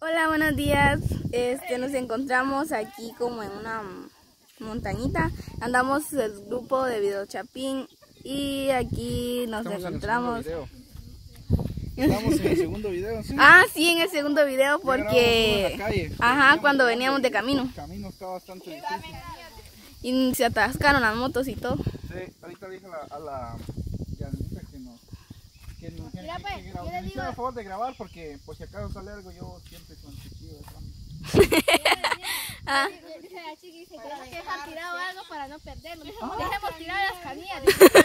Hola, buenos días. Nos encontramos aquí como en una montañita. Andamos el grupo de Video Chapín y aquí nos encontramos. Estamos en el segundo video, ¿sí? Ah, sí, en el segundo video porque cuando veníamos de camino. El camino está bastante difícil. Y se atascaron las motos y todo. Sí, ahorita le dije a la Yanita que nos hiciera el favor de grabar porque por si acaso sale algo yo siempre con chiquillo de Dice la chiqui, dice que dejar tirado algo para no perderlo. Dejemos tirar las canillas.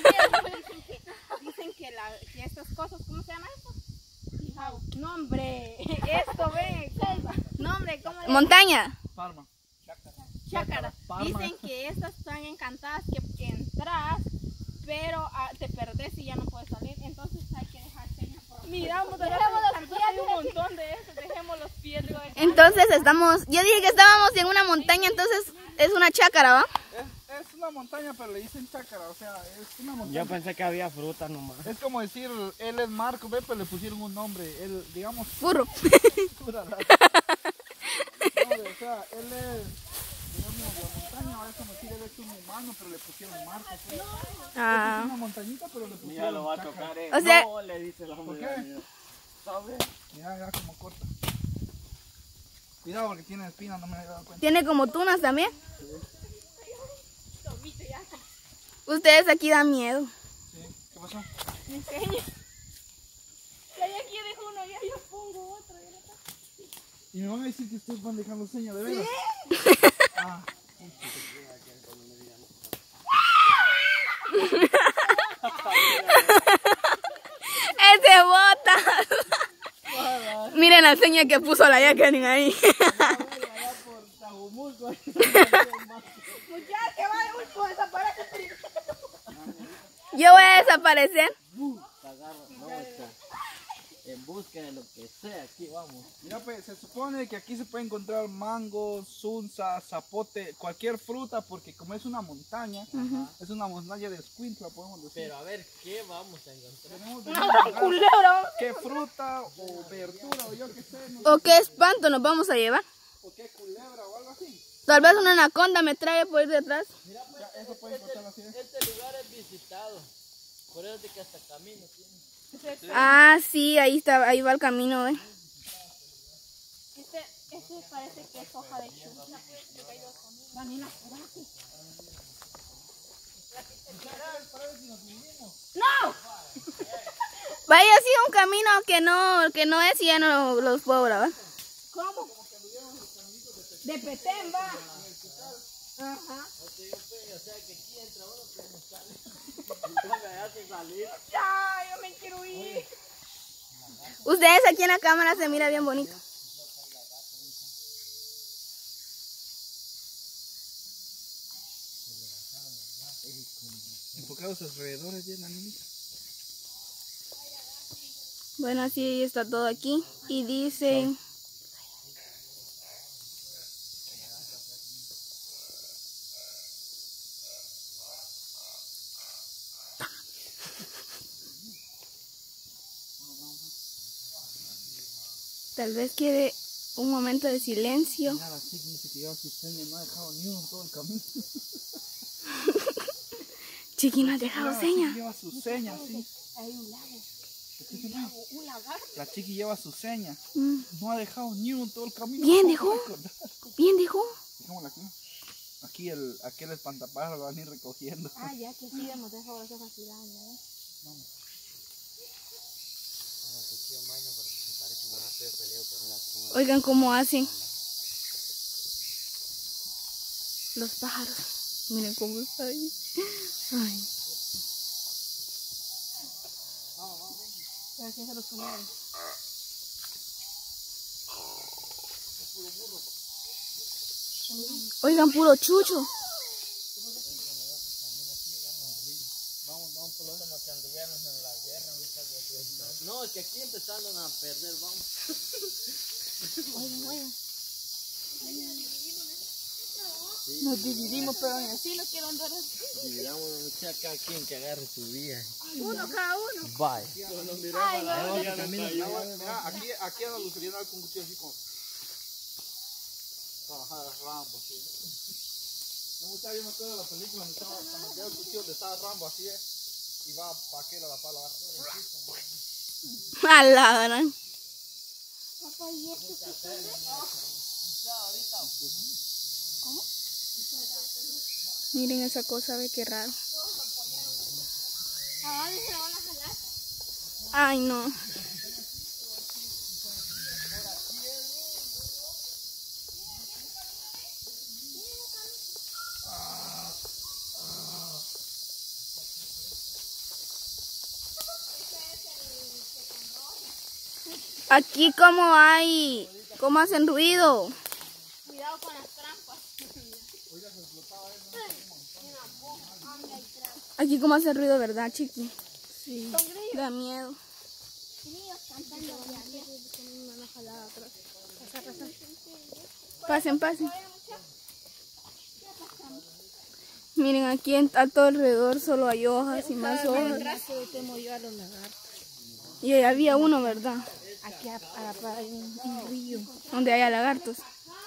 Dicen que estas cosas, ¿cómo se llama esto? Nombre, esto ve. Nombre, ¿cómo le Montaña. Parma. Chácara. Dicen que estas están encantadas, que entras, pero te perdés y ya no puedes salir. Entonces hay que dejar señas. Miramos, dejemos los pies, hay un montón de eso. Dejemos los pies. Entonces yo dije que estábamos en una montaña, entonces es una chácara, ¿va? Es una montaña, pero le dicen chácara, o sea, es una montaña. Yo pensé que había fruta nomás. Es como decir, él es Marco, ve, pero le pusieron un nombre, él, digamos... Furro. Pura lata. No, o sea, él es, digamos, la montaña, es como decir, él es un humano, pero le pusieron Marco. Pues. Es una montañita, pero le pusieron Ya lo va a chácara. tocar, O sea, no, le dice el hombre. ¿Por qué? ¿Sabes? Mira como corta. Cuidado porque tiene espinas, no me he dado cuenta. Tiene como tunas también. Ustedes aquí dan miedo. Sí. ¿Qué pasó? Me enseña. Ya aquí dejo uno, ya yo pongo otro. Y me van a decir que ustedes van dejando señas de veras. Ah. ¡Ese bota! Miren la seña que puso la Jacqueline ahí. Yo voy a desaparecer. En busca de lo que sea, aquí vamos. Mira, pues se supone que aquí se puede encontrar mango, sunza, zapote, cualquier fruta, porque como es una montaña, es una montaña de escuintla, podemos decir. Pero a ver, ¿qué vamos a encontrar? Tenemos que buscar qué fruta o verdura o yo qué sé, no sé, ¿O qué espanto nos vamos a llevar? o qué culebra o algo así. Tal vez una anaconda me trae por detrás. Mira, ya, eso puede encontrar así. Este lugar es visitado. Por eso es de que hasta camino tiene. Ah, sí, ahí está, ahí va el camino, ¿eh? Este parece que es hoja de chu. Vanina, ¡no! Vaya así un camino que no es y ya no los puedo grabar. ¿Cómo? De Petén va. Ajá. O sea que aquí entra uno, pero no sale. Me hace salir. Ya, yo me quiero ir. Ustedes aquí en la cámara se mira bien bonito. Enfocados alrededor de la niñita. Bueno, así está todo aquí. Y dicen... Tal vez quede un momento de silencio. Mira, la chica dice que lleva sus señas, no ha dejado ni uno en todo el camino. Chiqui, ¿no has dejado señas? Lleva sus señas, sí. Hay un lago. Un lagarto. La chiqui lleva sus señas. No ha dejado ni uno en todo el camino. Bien dejó. Bien dejó. Dejémosla aquí. Aquí aquel espantapájaros lo van a ir recogiendo. Ah, ya que sí, hemos dejado las hojas tiradas, ¿no? Vamos. Oigan cómo hacen los pájaros. Miren cómo está ahí. Ay. Pero que se los comieron. Oigan, puro chucho. Vamos por lo menos que anduvieron en la guerra, muchas veces. No, es que aquí empezaron a perder, vamos. Oigan. Nos dividimos, pero así no quiero andar. Dividamos cada quien que agarre su día. Uno cada uno. Bye. Ay, no. Mira, aquí andan los con cuchillo así como. Trabajada Rambo, así. No, muchachos, yo me acuerdo de la película donde estaba, cuando veo el cuchillo donde estaba Rambo, así es. Y va para aquel a la pala. A la gran. Miren esa cosa, ve qué raro. ¿A dónde se lo van a jalar? Ay, no. Aquí cómo hacen ruido. Cuidado con las trampas. Aquí cómo hacen ruido, ¿verdad, chiqui? Sí. Da miedo. Pasen, pasen. Miren, aquí a todo alrededor solo hay hojas y más hojas. Y ahí había uno, ¿verdad? Aquí a la par hay un río. Donde haya lagartos.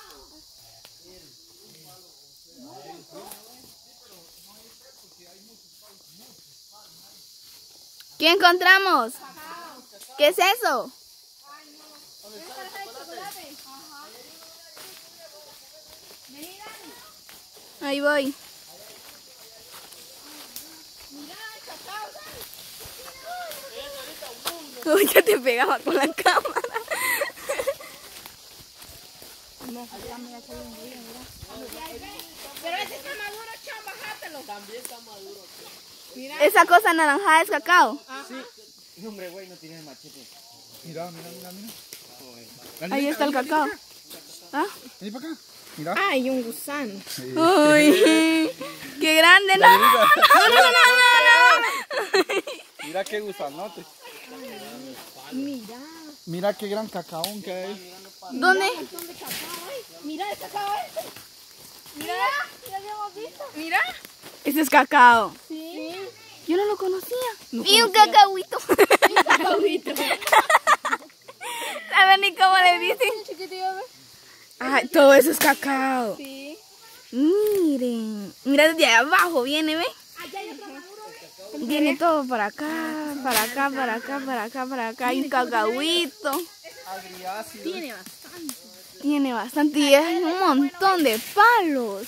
¿Qué encontramos? ¿Qué es eso? Ahí voy. Uy, ya te pegaba con la cámara. Pero ese está maduro, Chan, bájatelo. También está maduro. Mira. Esa cosa naranjada es cacao. Sí. Hombre, güey, no tiene el machete. Mira, mira, mira, mira. Ahí está el cacao. ¿Ah? Vení para acá. Mira. Hay un gusano. Uy, qué grande. No, no, no, no. Mira qué gusanote. Mira. Mira qué gran cacaón que hay. ¿Dónde? Mira el cacao este. Mira, ya habíamos visto. Mira. Este es cacao. Sí. Yo no lo conocía. Y un cacahuito. Un cacahuito. ¿Saben ni cómo le dicen? Chiquitito, ¿ves? Ay, todo eso es cacao. Sí. Miren. Mira desde allá abajo viene, ¿ve? Allá hay otro maduro. Viene todo para acá, para acá, para acá, para acá, para acá. Hay un cacahuito. Agriácido. Tiene bastante. Tiene bastante y hay un montón de palos.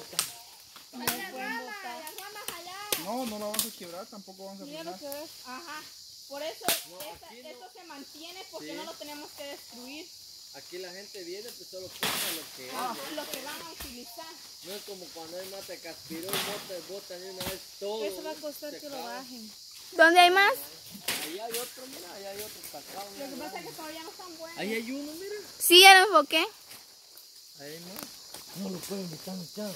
No, no la vamos a quebrar, tampoco vamos a quebrar. Ajá. Por eso esto se mantiene porque no lo tenemos que destruir. Aquí la gente viene, pues solo compra lo que es. Lo que van a utilizar. No es como cuando hay mata caspiró, botan de una vez todo. Eso va a costar que lo bajen. ¿Dónde hay más? Ahí hay otro, mira, ahí hay otro cacao. Lo que pasa es que todavía no están buenos. Ahí hay uno, mira. Sí, ya lo enfoqué. Ahí hay más. No lo pueden quitar, muchachos.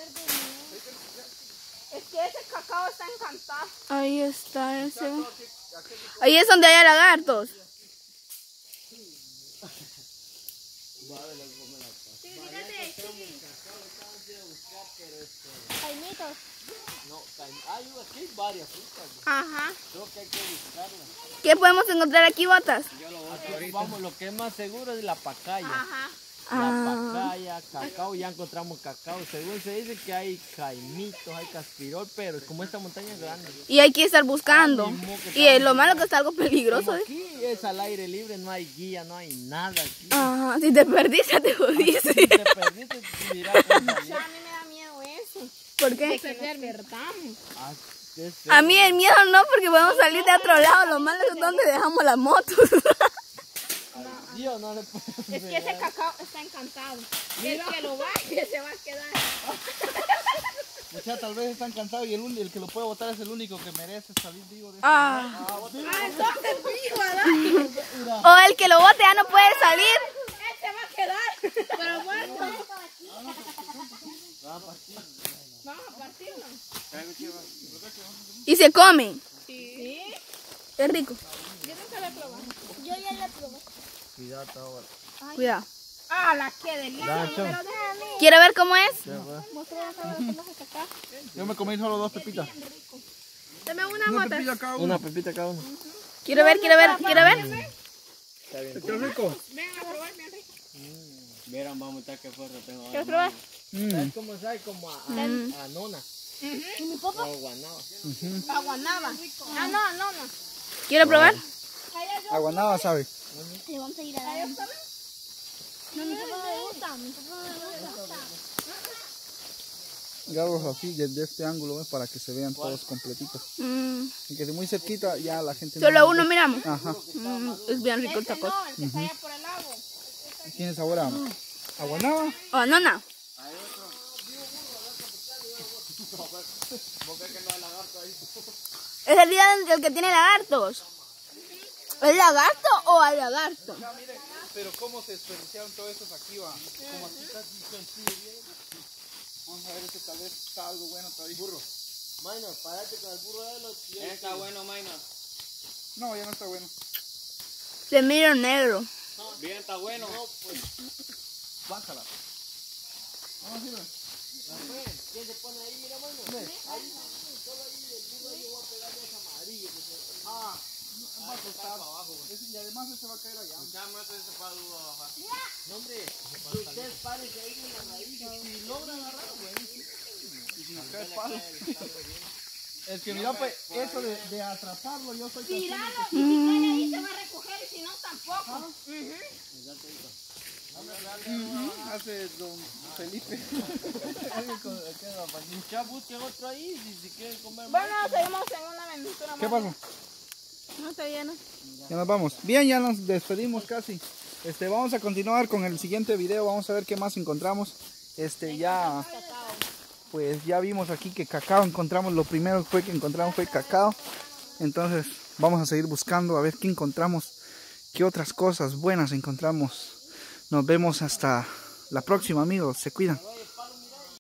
Es que ese cacao está encantado. Ahí está ese. Ahí es donde hay lagartos. Sí, fíjate. Jaimitos. No, hay aquí varias frutas. Ajá. Creo que hay que buscarlas. ¿Qué podemos encontrar aquí, botas? Aquí vamos, lo que es más seguro es la pacaya. Ajá. La pacaya, cacao, ya encontramos cacao. Según se dice que hay jaimitos, hay caspirol, pero como esta montaña es grande. Y hay que estar buscando. Y lo malo que está algo peligroso. Como aquí es al aire libre, no hay guía, no hay nada aquí. Ajá, si te perdiste, te jodiste. Si te perdiste, tú dirás, pues, allí. A mí me da miedo eso. ¿Por qué? Que nos perdamos. Ah, es A mí el miedo no, porque podemos salir de otro lado. Lo malo es donde dejamos las motos. Dios, no le puedo Es que ese cacao está encantado. El que lo baje se va a quedar. Muchachos, tal vez están cansados y el que lo puede votar es el único que merece salir vivo de Entonces vivo, ¿verdad? O el que lo bote ya no puede salir. Él se va a quedar. Pero bueno. Vamos a partirlo. Y se come. Sí. Es rico. Yo nunca lo he probado. Yo ya lo probé. Cuidado ahora. Cuidado. Ah, la que delicia. Nacho. Pero déjame. ¿Quiere ver cómo es? Mostrar cómo se saca. Yo me comí solo 2 pepitas. Dame una Una mota. pepita cada uno. Una pepita cada uno. ¿Quiere ver? ¿Quiere ver? ¿Quiere ver? Está bien. ¿Está rico? Ven a probar, bien rico. Vieran, vamos a estar que fuerte tengo. ¿Quieres probar? ¿Sabes cómo sabe? Como a nona. ¿Y mi papá? O guanaba. Aguanaba. Ah, no, no, no. ¿Quiero probar? Aguanaba, ¿sabe? Sí, vamos a ir a dar. No, mi papá no le gusta. Mi papá no le gusta. Agarros así desde este ángulo, para que se vean todos completitos. Y que de muy cerquita ya la gente... Solo no uno miramos. Ajá. Es bien rico el Este taco. no, el que está allá por el lago. Tiene sabor a aguanaba. Oh, no, no. Es el día del que tiene lagartos. ¿El lagarto o al lagarto? Ya, miren, pero cómo se desperdiciaron todos esos aquí, va. Como así casi sencillo. Vamos a ver si tal vez está algo bueno todavía. Burro. Minor, párate con el burro de los... Está bueno, Minor. No, ya no está bueno. Se mira negro. Bien, está bueno. No, pues. Bájala. Vamos a ir. ¿Quién se pone ahí? Mira, Minor. Ahí, solo ahí, el burro ahí, yo voy a pegarle a esa amarillo. Va a costar. Y además se va a caer allá. No, hombre, ustedes párense ahí en la raíz. Si logran agarrar, buenísimo. Y si nos cae el palo. Es que mira, pues, eso de atraparlo, yo soy consciente. Tiralo, y si cae ahí se va a recoger y si no tampoco. Hace don Felipe. Ya busquen otro ahí si quieren comer. Bueno, seguimos en una aventura más. ¿Qué pasó? No está lleno. Ya nos vamos. Bien, ya nos despedimos casi. Vamos a continuar con el siguiente video. Vamos a ver qué más encontramos. Ya, pues ya vimos aquí que cacao encontramos. Lo primero que encontramos fue cacao. Entonces vamos a seguir buscando a ver qué encontramos, qué otras cosas buenas encontramos. Nos vemos hasta la próxima, amigos. Se cuidan.